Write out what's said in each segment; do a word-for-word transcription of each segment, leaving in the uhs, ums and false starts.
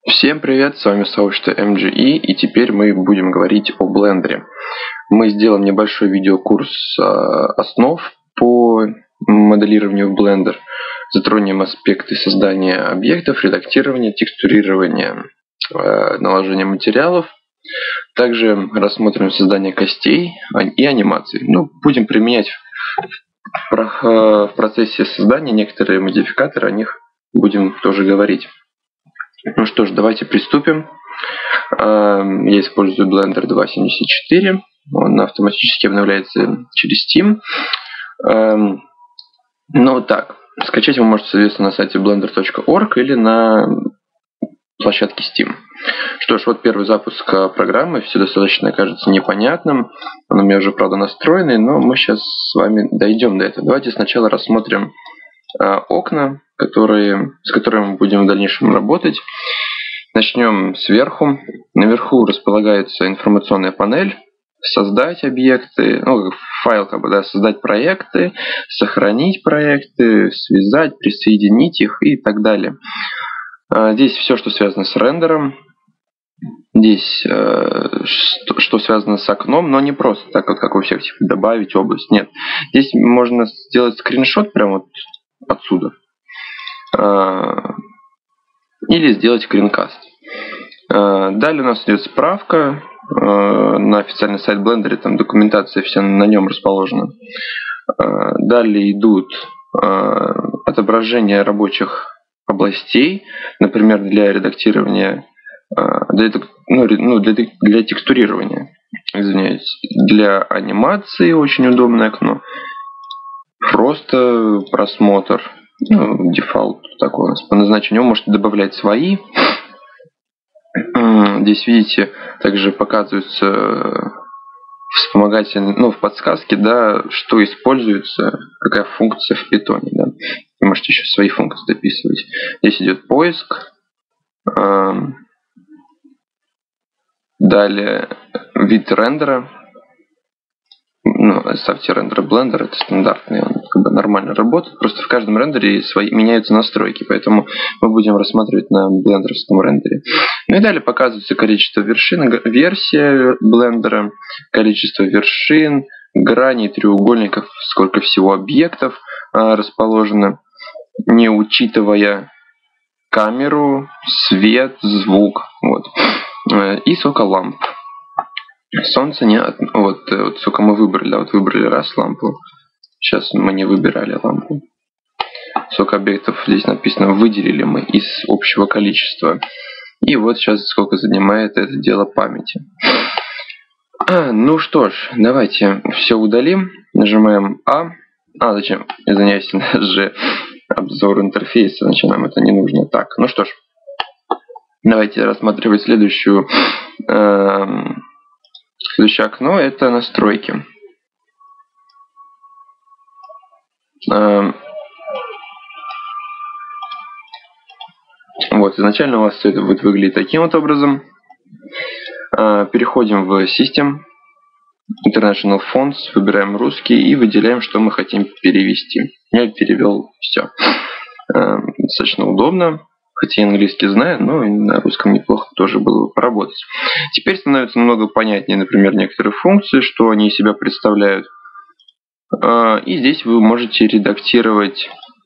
Всем привет, с вами сообщество эм джи и, и теперь мы будем говорить о блендере. Мы сделаем небольшой видеокурс э, основ по моделированию в Blender. Затронем аспекты создания объектов, редактирования, текстурирования, э, наложения материалов. Также рассмотрим создание костей и анимаций. Ну, будем применять в процессе создания некоторые модификаторы, о них будем тоже говорить. Ну что ж, давайте приступим. Я использую Blender два точка семьдесят четыре. Он автоматически обновляется через Steam. Ну так, скачать вы можете, соответственно, на сайте blender точка орг или на площадке Steam. Что ж, вот первый запуск программы. Все достаточно кажется непонятным. Он у меня уже, правда, настроенный, но мы сейчас с вами дойдем до этого. Давайте сначала рассмотрим окна, которые, с которыми мы будем в дальнейшем работать. Начнем сверху. Наверху располагается информационная панель. Создать объекты, ну, файл, как бы, да, создать проекты, сохранить проекты, связать, присоединить их и так далее. Здесь все, что связано с рендером. Здесь э, что, что связано с окном, но не просто так, вот, как у всех, типа, добавить область. Нет. Здесь можно сделать скриншот прямо вот отсюда. Или сделать скринкаст. Далее у нас идет справка на официальный сайт Blender, там документация вся на нем расположена. Далее идут отображения рабочих областей, например, для редактирования, для, ну, для, для текстурирования, извиняюсь, для анимации очень удобное окно. Просто просмотр. Ну, дефолт такой у нас по назначению. Вы можете добавлять свои. Здесь, видите, также показываются вспомогательные, ну, в подсказке, да, что используется, какая функция в питоне. Да. Вы можете еще свои функции дописывать. Здесь идет поиск. Далее вид рендера. Ну, ставьте рендер Blender, это стандартный, он как бы нормально работает. Просто в каждом рендере свои, меняются настройки, поэтому мы будем рассматривать на блендеровском рендере. Ну и далее показывается количество вершин, версия блендера, количество вершин, граней, треугольников, сколько всего объектов а, расположено, не учитывая камеру, свет, звук, вот, и сколько ламп. Солнце не... Вот, вот сколько мы выбрали, да, вот выбрали раз лампу. Сейчас мы не выбирали лампу. Сколько объектов здесь написано, выделили мы из общего количества. И вот сейчас сколько занимает это дело памяти. А, ну что ж, давайте все удалим. Нажимаем А. А, зачем? Извиняюсь, же обзор интерфейса. Значит, нам это не нужно. Так, ну что ж. Давайте рассматривать следующую... Эм... Следующее окно – это настройки. Вот, изначально у вас все это будет выглядеть таким вот образом. Переходим в System, International Fonts, выбираем русский и выделяем, что мы хотим перевести. Я перевел все. Достаточно удобно. Хотя я английский знаю, но и на русском неплохо тоже было бы поработать. Теперь становится намного понятнее, например, некоторые функции, что они из себя представляют. И здесь вы можете редактировать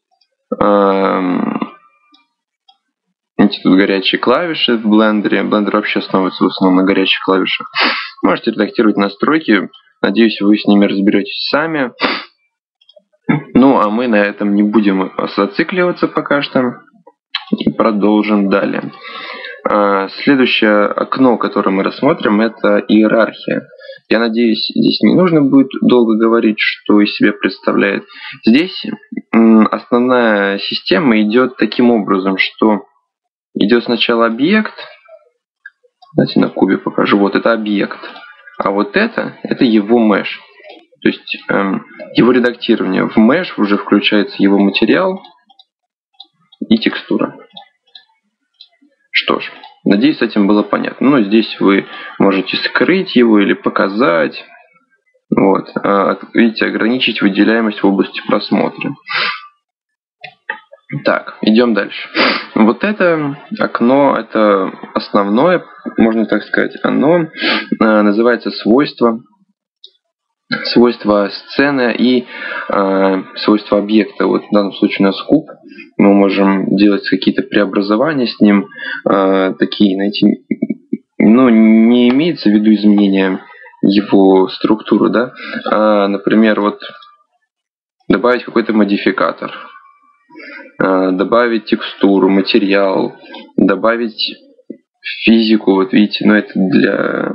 эти тут горячие клавиши в Blender. Blender вообще основывается в основном на горячих клавишах. Можете редактировать настройки. Надеюсь, вы с ними разберетесь сами. Ну, а мы на этом не будем зацикливаться пока что. И продолжим далее. Следующее окно, которое мы рассмотрим, это иерархия. Я надеюсь, здесь не нужно будет долго говорить, что из себя представляет. Здесь основная система идет таким образом, что идет сначала объект. Давайте на кубе покажу. Вот это объект. А вот это, это его mesh. То есть эм, его редактирование. В mesh уже включается его материал и текстура. Что ж, надеюсь, с этим было понятно. Но здесь вы можете скрыть его или показать. Вот. Видите, ограничить выделяемость в области просмотра. Так, идем дальше. Вот это окно, это основное, можно так сказать, оно называется свойства. Свойства сцены и э, свойства объекта. Вот в данном случае у нас куб. Мы можем делать какие-то преобразования с ним. Э, такие, знаете, ну, не имеется в виду изменения его структуры, да? А, например, вот добавить какой-то модификатор, э, добавить текстуру, материал, добавить физику. Вот видите, ну это для...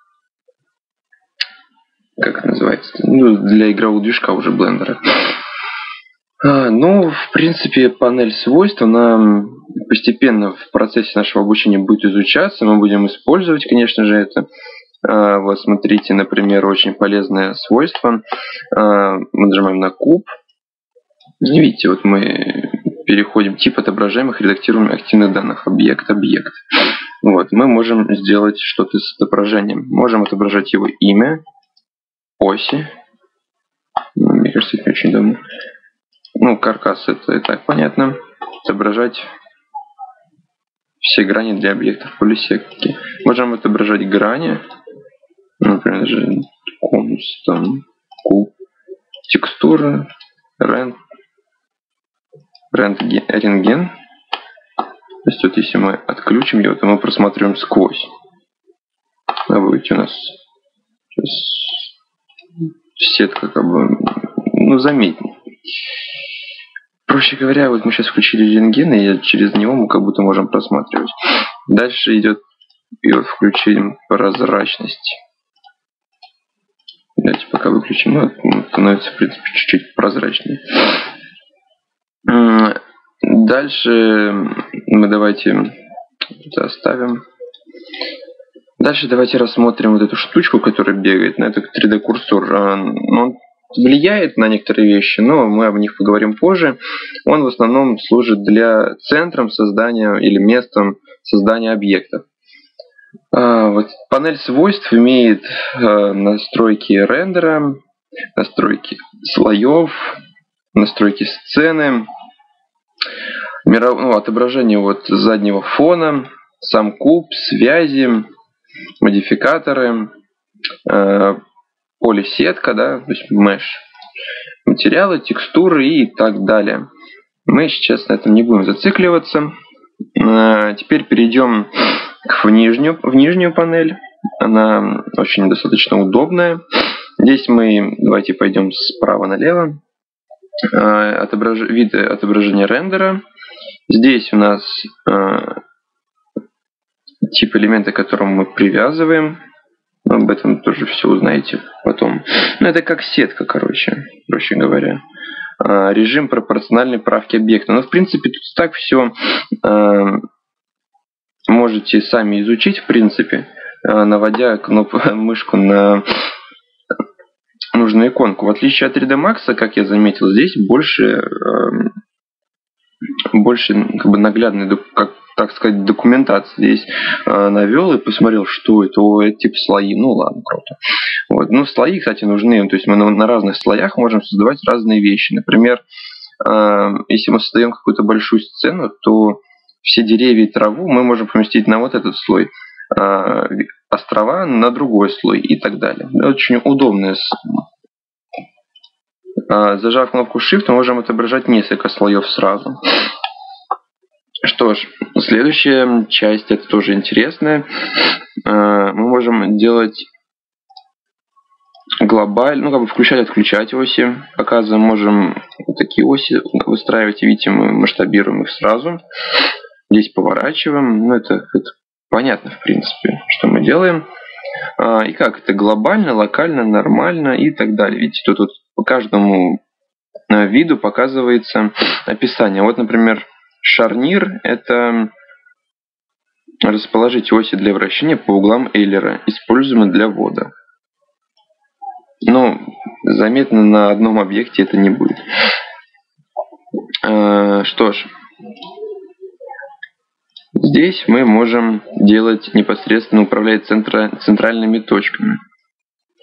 как это называется, ну, для игрового движка уже блендера. А, ну, в принципе, панель свойств, она постепенно в процессе нашего обучения будет изучаться, мы будем использовать, конечно же, это. А, вот смотрите, например, очень полезное свойство. А, мы нажимаем на куб. Видите, вот мы переходим тип отображаемых, редактируем активных данных, объект, объект. Вот, мы можем сделать что-то с отображением. Можем отображать его имя, оси. Мне кажется, это не очень давно. Ну, каркас это и так понятно. Отображать все грани для объектов полисетки. Можем отображать грани. Например, даже конус, там, куб, текстура, рент, рентген, рентген. То есть вот если мы отключим его, то мы просматриваем сквозь. А будете у нас сейчас сетка как бы, ну, заметнее. Проще говоря, вот мы сейчас включили рентген, и через него мы как будто можем просматривать. Дальше идет, и вот включим прозрачность. Давайте пока выключим, ну, становится, в принципе, чуть-чуть прозрачнее. Дальше мы давайте это оставим. Дальше давайте рассмотрим вот эту штучку, которая бегает, на этот три дэ курсор. Он влияет на некоторые вещи, но мы об них поговорим позже. Он в основном служит для центром создания или местом создания объектов. Вот панель свойств имеет настройки рендера, настройки слоев, настройки сцены, ну, отображение вот заднего фона, сам куб, связи, модификаторы, э, полисетка, да, то есть mesh, материалы, текстуры и так далее. Мы сейчас на этом не будем зацикливаться. Э, теперь перейдем в нижнюю, в нижнюю панель. Она очень достаточно удобная. Здесь мы, давайте пойдем справа налево. Э, отображ... Виды отображения рендера. Здесь у нас э, тип элемента, к которому мы привязываем. Об этом тоже все узнаете потом. Ну, это как сетка, короче, проще говоря. Э, режим пропорциональной правки объекта. Ну, в принципе, тут так все э, можете сами изучить, в принципе, э, наводя кнопку, мышку на нужную иконку. В отличие от три дэ Max, как я заметил, здесь больше... Э, больше как бы наглядной, как, так сказать, документации. Здесь э, навел и посмотрел, что это, о, это типа слои. Ну ладно, круто. Вот. Ну, слои, кстати, нужны. То есть мы на, на разных слоях можем создавать разные вещи. Например, э, если мы создаем какую-то большую сцену, то все деревья и траву мы можем поместить на вот этот слой, э, острова на другой слой и так далее. Очень удобная. Зажав кнопку Shift, мы можем отображать несколько слоев сразу. Что ж, следующая часть, это тоже интересная. Мы можем делать глобально, ну как бы включать, отключать оси. Показываем, можем вот такие оси выстраивать. Видите, мы масштабируем их сразу. Здесь поворачиваем. Ну это, это понятно, в принципе, что мы делаем. И как это глобально, локально, нормально и так далее. Видите, тут вот по каждому виду показывается описание. Вот, например, шарнир – это расположить оси для вращения по углам Эйлера, используемые для ввода. Но заметно на одном объекте это не будет. Что ж, здесь мы можем делать непосредственно, управлять центра, центральными точками.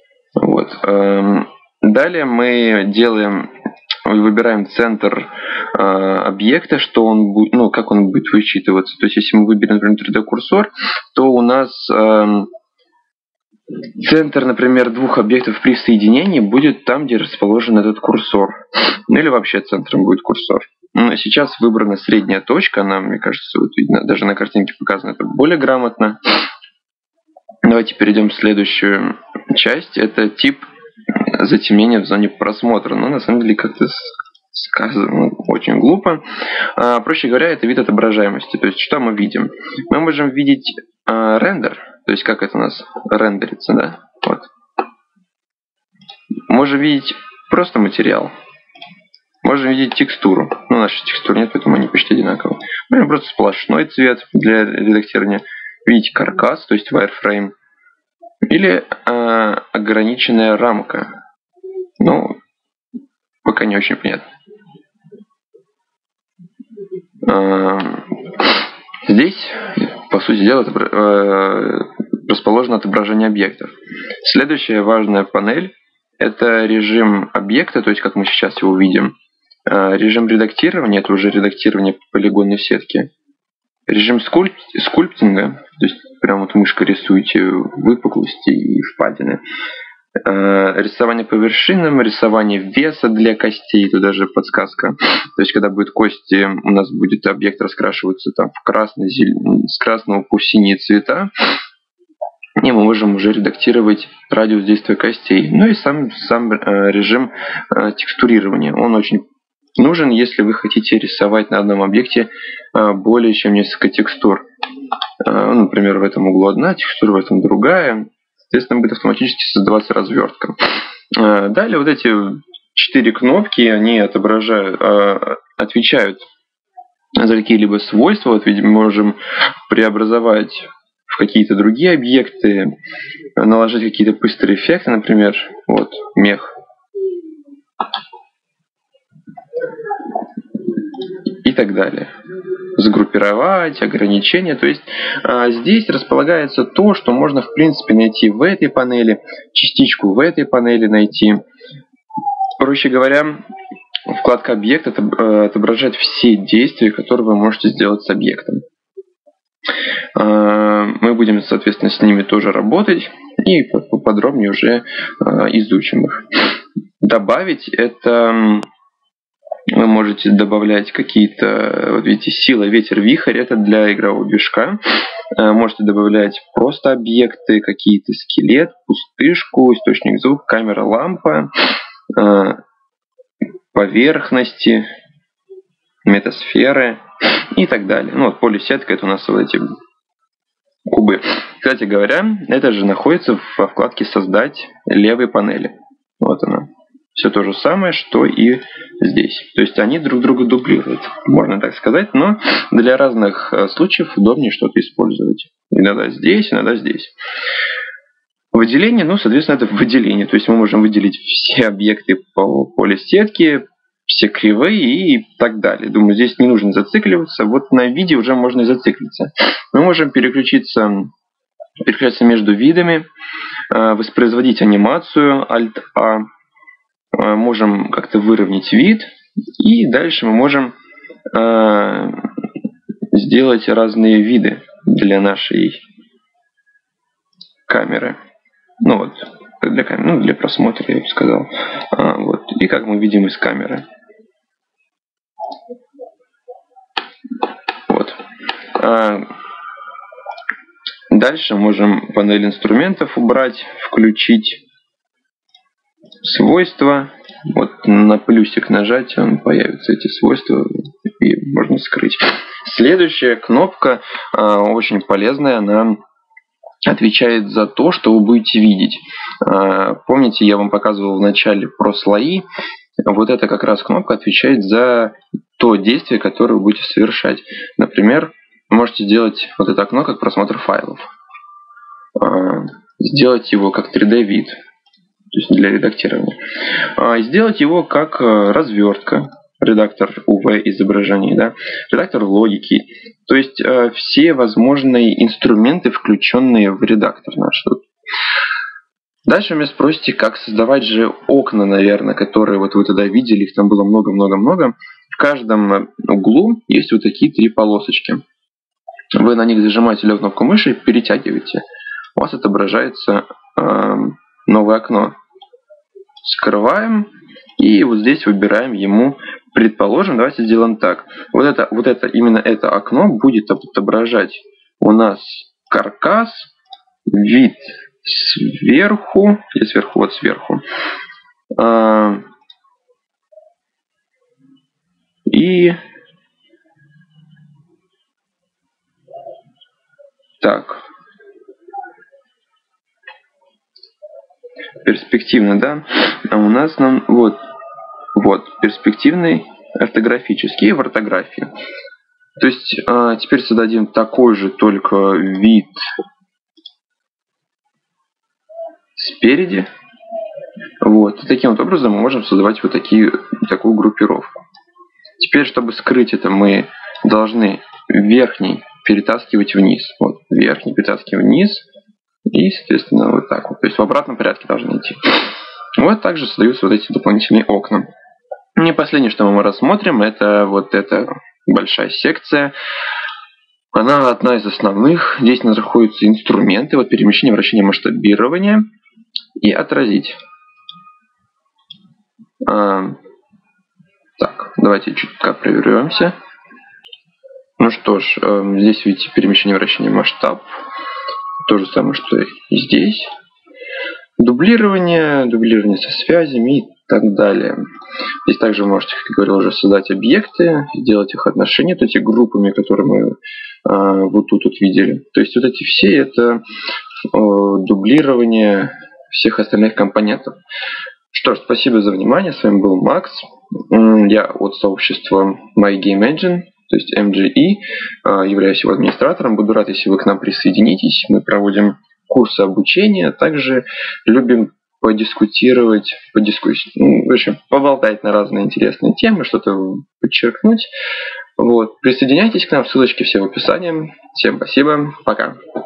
Вот. Далее мы делаем, выбираем центр объекта, что он будет, ну, как он будет вычитываться. То есть, если мы выберем, например, три дэ-курсор, то у нас э, центр, например, двух объектов при соединении будет там, где расположен этот курсор. Ну, или вообще центром будет курсор. Но сейчас выбрана средняя точка, она, мне кажется, вот видно, даже на картинке показано это более грамотно. Давайте перейдем в следующую часть. Это тип затемнения в зоне просмотра. Но на самом деле как-то сказано очень глупо. А, проще говоря, это вид отображаемости. То есть, что мы видим? Мы можем видеть а, рендер. То есть, как это у нас рендерится, да? Вот. Можем видеть просто материал. Можем видеть текстуру. Ну, нашей текстуры нет, поэтому они почти одинаковые. Можем просто сплошной цвет для редактирования. Видеть каркас, то есть wireframe. Или э, ограниченная рамка. Ну, пока не очень понятно. Э, здесь, по сути дела, э, расположено отображение объектов. Следующая важная панель – это режим объекта, то есть как мы сейчас его видим. Э, режим редактирования – это уже редактирование по полигонной сетке. Режим скульп... скульптинга, то есть прям вот мышкой рисуете выпуклости и впадины. Э, рисование по вершинам, рисование веса для костей, это даже подсказка. То есть когда будет кости, у нас будет объект раскрашиваться там в красный, зелен... с красного по синие цвета. И мы можем уже редактировать радиус действия костей. Ну и сам, сам э, режим э, текстурирования. Он очень нужен, если вы хотите рисовать на одном объекте более чем несколько текстур. Например, в этом углу одна текстура, в этом другая. Соответственно, будет автоматически создаваться развертка. Далее вот эти четыре кнопки, они отображают, отвечают за какие-либо свойства. Вот, видимо, мы можем преобразовать в какие-то другие объекты, наложить какие-то быстрые эффекты, например, вот, мех. И так далее. Сгруппировать, ограничения. То есть а, здесь располагается то, что можно в принципе найти в этой панели, частичку в этой панели найти. Проще говоря, вкладка «Объект» отображает все действия, которые вы можете сделать с объектом. А, мы будем, соответственно, с ними тоже работать и поподробнее уже а, изучим их. Добавить — это... Вы можете добавлять какие-то, вот видите, сила, ветер, вихрь, это для игрового движка. Можете добавлять просто объекты, какие-то скелет, пустышку, источник звука, камера, лампа, поверхности, метасферы и так далее. Ну вот полисетка — это у нас вот эти кубы. Кстати говоря, это же находится во вкладке «Создать» левой панели. Вот она. Все то же самое, что и здесь. То есть они друг друга дублируют, можно так сказать, но для разных случаев удобнее что-то использовать. Иногда здесь, иногда здесь. Выделение, ну, соответственно, это выделение. То есть мы можем выделить все объекты по полисетке, все кривые и так далее. Думаю, здесь не нужно зацикливаться. Вот на виде уже можно и зациклиться. Мы можем переключиться, переключаться между видами, воспроизводить анимацию, Alt-A. Можем как-то выровнять вид, и дальше мы можем э, сделать разные виды для нашей камеры. Ну вот, для камеры, ну, для просмотра, я бы сказал. А, вот. И как мы видим из камеры. Вот. А, дальше можем панель инструментов убрать, включить свойства. Вот на плюсик нажать, он появится, эти свойства, и можно скрыть. Следующая кнопка э, очень полезная, она отвечает за то, что вы будете видеть. Э, помните, я вам показывал в начале про слои. Вот эта как раз кнопка отвечает за то действие, которое вы будете совершать. Например, вы можете сделать вот это окно как просмотр файлов. Э, сделать его как три дэ вид. То есть для редактирования. А сделать его как развертка, редактор ю ви изображений, да, редактор логики. То есть э, все возможные инструменты, включенные в редактор наш. Дальше вы меня спросите, как создавать же окна, наверное, которые вот вы тогда видели, их там было много-много-много. в каждом углу есть вот такие три полосочки. Вы на них зажимаете левую кнопку мыши и перетягиваете. У вас отображается э, новое окно. Скрываем. И вот здесь выбираем ему, предположим, давайте сделаем так. Вот это, вот это, именно это окно будет отображать у нас каркас, вид сверху, или сверху, вот сверху. А, и так. Перспективно, да? А у нас нам вот, вот, перспективный, ортографический и в ортографии. То есть а, теперь создадим такой же, только вид спереди. Вот. И таким вот образом мы можем создавать вот такие, такую группировку. Теперь, чтобы скрыть это, мы должны верхний перетаскивать вниз. Вот, верхний перетаскиваем вниз. И, соответственно, вот так вот. То есть в обратном порядке должны идти. Вот также создаются вот эти дополнительные окна. И последнее, что мы рассмотрим, это вот эта большая секция. Она одна из основных. Здесь находятся инструменты. Вот перемещение, вращение, масштабирование. И отразить. А, так, давайте чутка проверимся. Ну что ж, здесь видите перемещение, вращение, масштаб. То же самое, что и здесь. Дублирование, дублирование со связями и так далее. Здесь также вы можете, как я говорил, уже создать объекты, сделать их отношения, вот эти группами, которые мы а, вот тут вот видели. То есть вот эти все это а, дублирование всех остальных компонентов. Что ж, спасибо за внимание. С вами был Макс. Я от сообщества MyGameEngine, то есть эм джи и, являюсь его администратором. Буду рад, если вы к нам присоединитесь. Мы проводим курсы обучения, также любим подискутировать, подискуссии, ну, в общем, поболтать на разные интересные темы, что-то подчеркнуть. Вот. Присоединяйтесь к нам, ссылочки все в описании. Всем спасибо, пока.